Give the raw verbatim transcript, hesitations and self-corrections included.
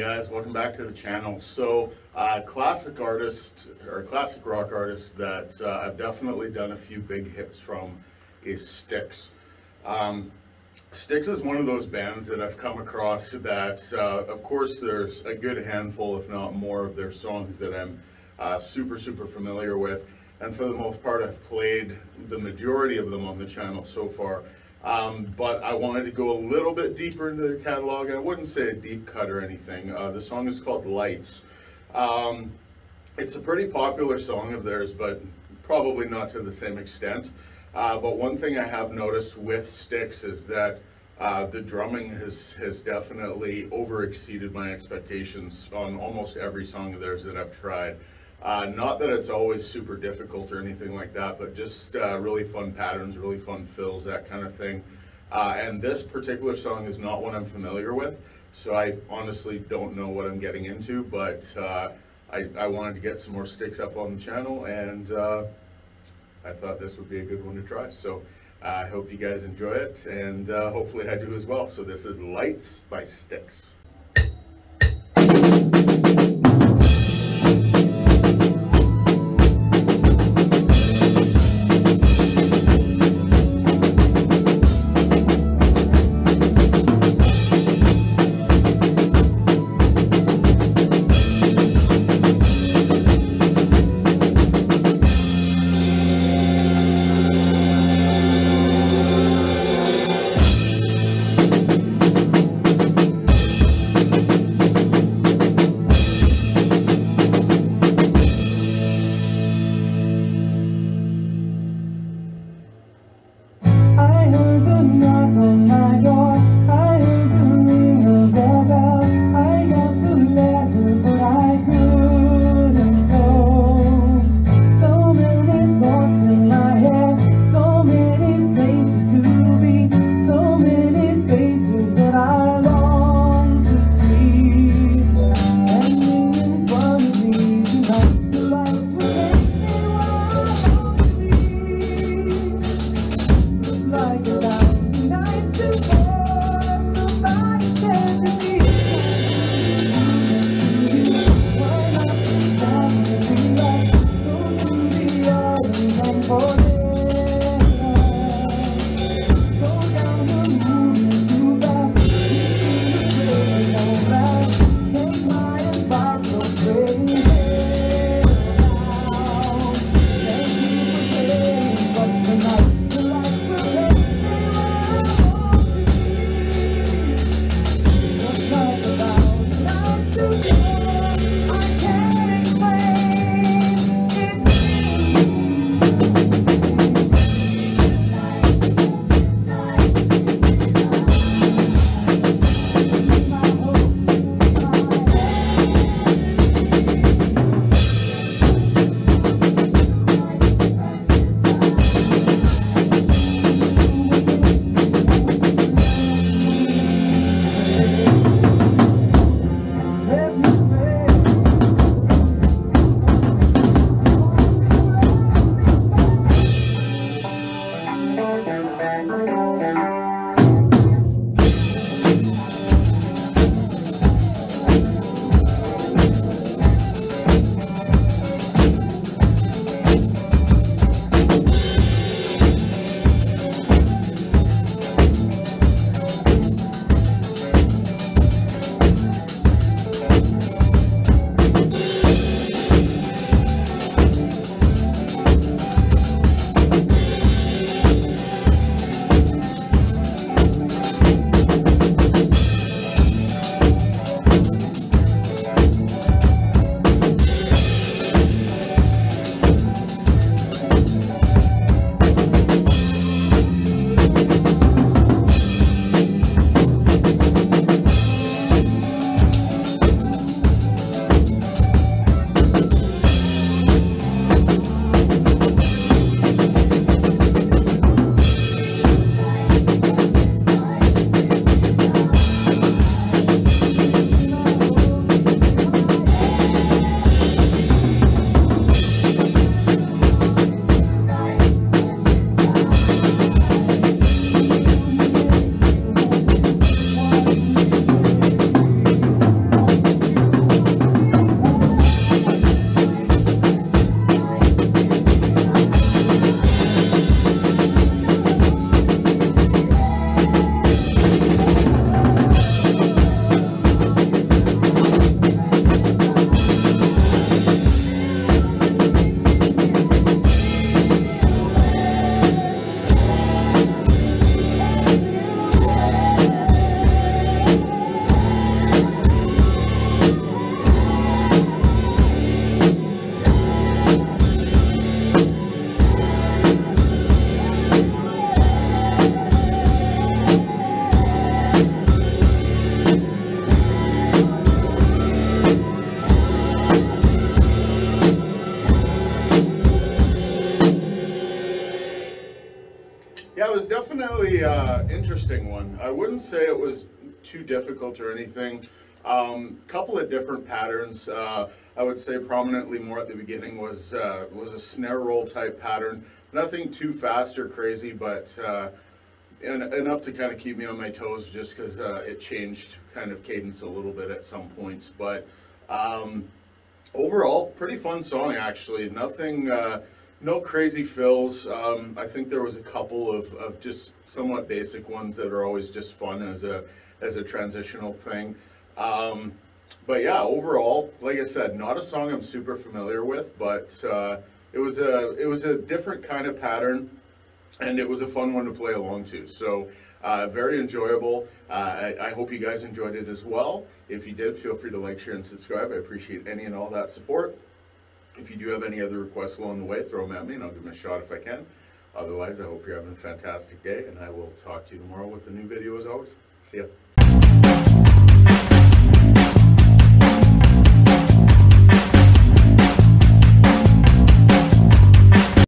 guys, welcome back to the channel. So uh, classic artist or classic rock artist that uh, I've definitely done a few big hits from is Styx. Um, Styx is one of those bands that I've come across that uh, of course there's a good handful if not more of their songs that I'm uh, super super familiar with, and for the most part I've played the majority of them on the channel so far. Um, but I wanted to go a little bit deeper into their catalog, and I wouldn't say a deep cut or anything. Uh, the song is called Lights. Um, it's a pretty popular song of theirs, but probably not to the same extent. Uh, but one thing I have noticed with Styx is that uh, the drumming has, has definitely over exceeded my expectations on almost every song of theirs that I've tried. Uh, not that it's always super difficult or anything like that, but just uh, really fun patterns, really fun fills, that kind of thing. Uh, and this particular song is not one I'm familiar with, so I honestly don't know what I'm getting into, but uh, I, I wanted to get some more Styx up on the channel, and uh, I thought this would be a good one to try. So uh, I hope you guys enjoy it, and uh, hopefully I do as well. So this is Lights by Styx. Thank you. Yeah, it was definitely uh, interesting one. I wouldn't say it was too difficult or anything. Um, couple of different patterns. Uh, I would say prominently more at the beginning was uh, was a snare roll type pattern. Nothing too fast or crazy, but uh, en enough to kind of keep me on my toes, just because uh, it changed kind of cadence a little bit at some points. But um, overall, pretty fun song actually. Nothing. Uh, No crazy fills. Um, I think there was a couple of, of just somewhat basic ones that are always just fun as a as a transitional thing. Um, but yeah, overall, like I said, not a song I'm super familiar with, but uh, it was a it was a different kind of pattern, and it was a fun one to play along to. So uh, very enjoyable. Uh, I, I hope you guys enjoyed it as well. If you did, feel free to like, share, and subscribe. I appreciate any and all that support. If you do have any other requests along the way, throw them at me and I'll give them a shot if I can. Otherwise, I hope you're having a fantastic day, and I will talk to you tomorrow with a new video as always. See ya.